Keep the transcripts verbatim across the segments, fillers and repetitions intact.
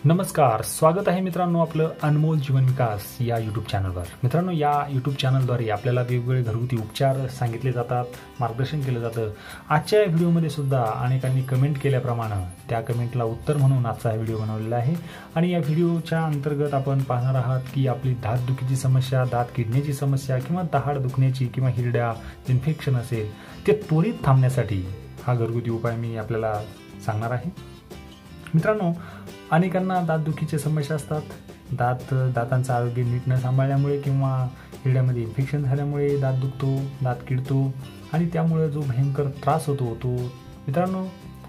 नमस्कार, स्वागत आहे मित्रांनो आपलं अनमोल जीवन विकास या यूट्यूब चॅनलवर। मित्रांनो, या यूट्यूब चॅनलद्वारे आपल्याला वेगवेगळे घरगुती उपचार सांगितले जातात, मार्गदर्शन केलं जातं। आजच्या या व्हिडिओमध्ये सुद्धा अनेकांनी कमेंट केल्याप्रमाणे त्या कमेंटला उत्तर म्हणून आजचा हा व्हिडिओ बनवलेला आहे। आणि या व्हिडिओच्या अंतर्गत आपण पाहणार आहात की आपली दात दुखीची समस्या, दात किडण्याची समस्या किंवा दाढ दुखण्याची किंवा हिरड्या इन्फेक्शन असेल ते त्वरित थांबण्यासाठी हा घरगुती उपाय मी आपल्याला सांगणार आहे। मित्रांनो, अनेकांना दात दुखीची समस्या असतात। दात दातांचं आरोग्य नीट न सांभाळल्यामुळे किंवा हिरड्यामध्ये इन्फेक्शन झाल्यामुळे दात दुखतो, दात किडतो आणि त्यामुळे जो भयंकर त्रास होतो तो मित्रांनो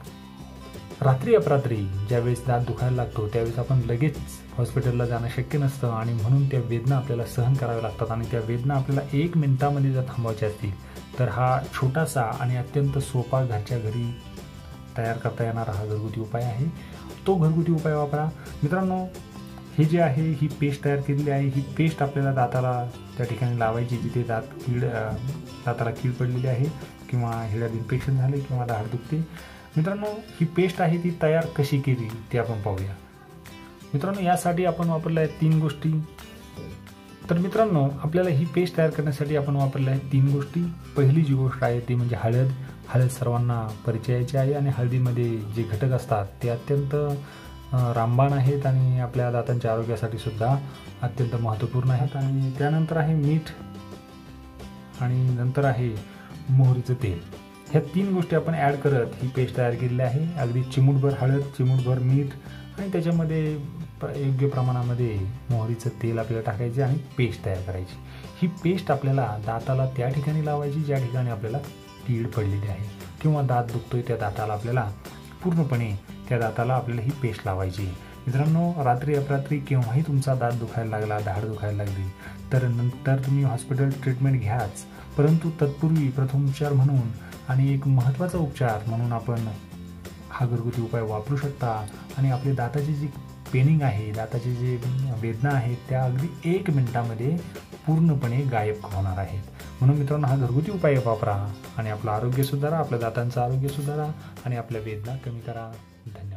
रात्री अपरात्री ज्यावेळेस दात दुखायला लागतो त्यावेळेस आपण लगेच हॉस्पिटलला जाणं शक्य नसतं आणि म्हणून त्या वेदना आपल्याला सहन कराव्या लागतात आणि त्या वेदना आपल्याला एक मिनिटामध्ये जर थांबवायच्या असतील तर हा छोटासा आणि अत्यंत सोपा घरच्या घरी तयार करता येणारा हा घरगुती उपाय आहे। तो घरगुती उपाय वापरा। मित्रांनो, हे जे आहे ही पेस्ट तयार केलेली आहे। ही पेस्ट आपल्याला दाताला त्या ठिकाणी लावायची जिथे दात कीड दाताला कीड पडलेली आहे किंवा हिरड्यात इन्फेक्शन झाले किंवा दाढ दुखते। मित्रांनो, ही पेस्ट आहे ती तयार कशी केली ते आपण पाहूया। मित्रांनो, यासाठी आपण वापरल्या आहेत तीन गोष्टी। तर मित्रांनो, आपल्याला ही पेस्ट तयार करण्यासाठी आपण वापरल्या आहेत तीन गोष्टी। पहिली जी गोष्ट आहे ती म्हणजे हळद। हळद सर्वांना परिचयाची आहे आणि हळदीमध्ये जे घटक असतात ते अत्यंत रामबाण आहेत आणि आपल्या दातांच्या आरोग्यासाठी सुद्धा अत्यंत महत्त्वपूर्ण आहेत। आणि त्यानंतर आहे मीठ आणि नंतर आहे मोहरीचं तेल। ह्या तीन गोष्टी आपण ॲड करत ही पेस्ट तयार केलेली आहे। अगदी चिमूटभर हळद, चिमूटभर मीठ आणि त्याच्यामध्ये योग्य प्रमाणामध्ये मोहरीचं तेल आपल्याला टाकायचे आणि पेस्ट तयार करायची। ही पेस्ट आपल्याला दाताला त्या ठिकाणी लावायची ज्या ठिकाणी आपल्याला कीड पडलेली आहे किंवा दात दुखतोय त्या दाताला आपल्याला पूर्णपणे त्या दाताला आपल्याला ही पेस्ट लावायची। मित्रांनो, रात्री अपरात्री केव्हाही तुमचा दात दुखायला लागला, दाढ दुखायला लागली तर नंतर तुम्ही हॉस्पिटल ट्रीटमेंट घ्याच, परंतु तत्पूर्वी प्रथमोपचार म्हणून आणि एक महत्त्वाचा उपचार म्हणून आपण हा घरगुती उपाय वापरू शकता आणि आपले दाताची जी पेनिंग आहे, दाताची जी वेदना आहेत त्या अगदी एक मिनिटामध्ये पूर्णपणे गायब होणार आहेत। म्हणून मित्रांनो, हा घरगुती उपाय वापरा आणि आपलं आरोग्य सुधारा, आपल्या दातांचं आरोग्य सुधारा आणि आपल्या वेदना कमी करा। धन्यवाद।